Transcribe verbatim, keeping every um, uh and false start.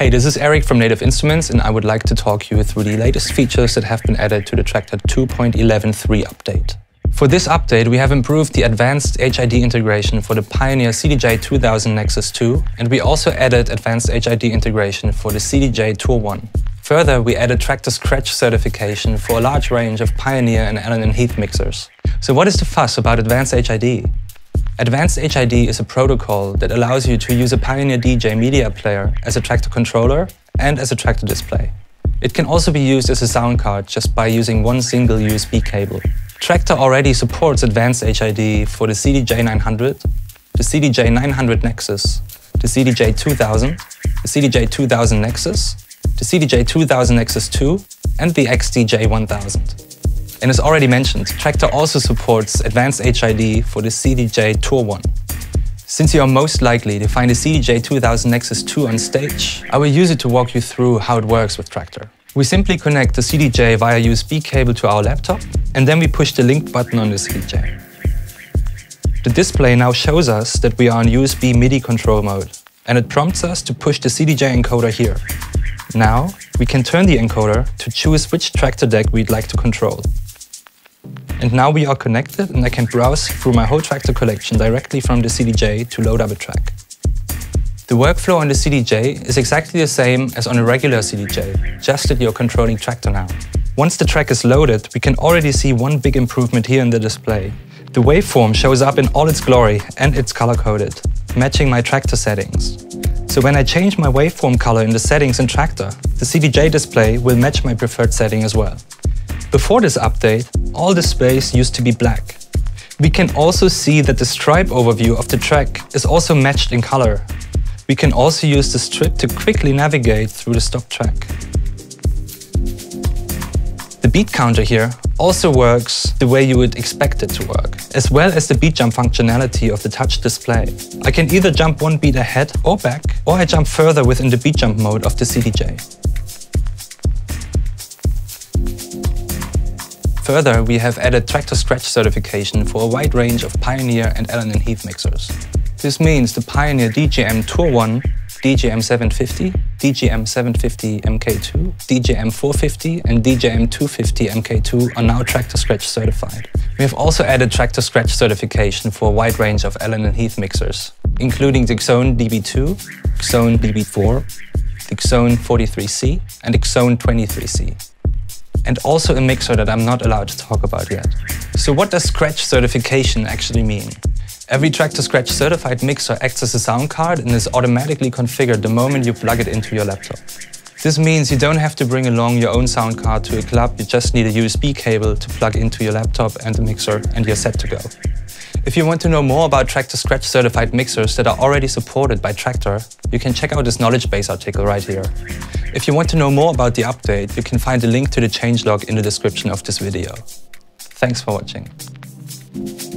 Hey, this is Eric from Native Instruments, and I would like to talk you through the latest features that have been added to the TRAKTOR two point eleven point three update. For this update, we have improved the advanced H I D integration for the Pioneer C D J two thousand Nexus two, and we also added advanced H I D integration for the C D J Tour one. Further, we added Traktor Scratch certification for a large range of Pioneer and Allen and Heath mixers. So what is the fuss about advanced H I D? Advanced H I D is a protocol that allows you to use a Pioneer D J media player as a Traktor controller and as a Traktor display. It can also be used as a sound card just by using one single U S B cable. Traktor already supports advanced H I D for the C D J nine hundred, the C D J nine hundred Nexus, the C D J two thousand, the C D J two thousand Nexus, the C D J two thousand Nexus two, and the X D J one thousand. And as already mentioned, Traktor also supports advanced H I D for the C D J Tour one. Since you are most likely to find the C D J two thousand Nexus two on stage, I will use it to walk you through how it works with Traktor. We simply connect the C D J via U S B cable to our laptop, and then we push the link button on the C D J. The display now shows us that we are in U S B MIDI control mode, and it prompts us to push the C D J encoder here. Now, we can turn the encoder to choose which Traktor deck we'd like to control. And now we are connected, and I can browse through my whole Traktor collection directly from the C D J to load up a track. The workflow on the C D J is exactly the same as on a regular C D J, just that you're controlling Traktor now. Once the track is loaded, we can already see one big improvement here in the display. The waveform shows up in all its glory and it's color-coded, matching my Traktor settings. So when I change my waveform color in the settings in Traktor, the C D J display will match my preferred setting as well. Before this update, all displays used to be black. We can also see that the stripe overview of the track is also matched in color. We can also use the strip to quickly navigate through the stock track. The beat counter here also works the way you would expect it to work, as well as the beat jump functionality of the touch display. I can either jump one beat ahead or back, or I jump further within the beat jump mode of the C D J. Further, we have added Traktor Scratch certification for a wide range of Pioneer and Allen and Heath mixers. This means the Pioneer D J M Tour one, D J M seven fifty, D J M seven fifty M K two, D J M four fifty and D J M two fifty M K two are now Traktor Scratch certified. We have also added Traktor Scratch certification for a wide range of Allen and Heath mixers, including the Xone D B two, Xone D B four, the Xone forty-three C and the Xone twenty-three C. And also a mixer that I'm not allowed to talk about yet. So what does Scratch certification actually mean? Every Traktor Scratch certified mixer acts as a sound card and is automatically configured the moment you plug it into your laptop. This means you don't have to bring along your own sound card to a club, you just need a U S B cable to plug into your laptop and the mixer, and you're set to go. If you want to know more about Traktor Scratch certified mixers that are already supported by Traktor, you can check out this knowledge base article right here. If you want to know more about the update, you can find a link to the changelog in the description of this video. Thanks for watching.